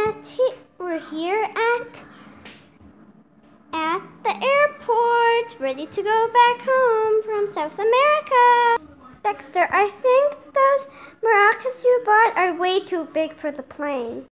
we're here at the airport, ready to go back home from South America. Dexter, I think those maracas you bought are way too big for the plane.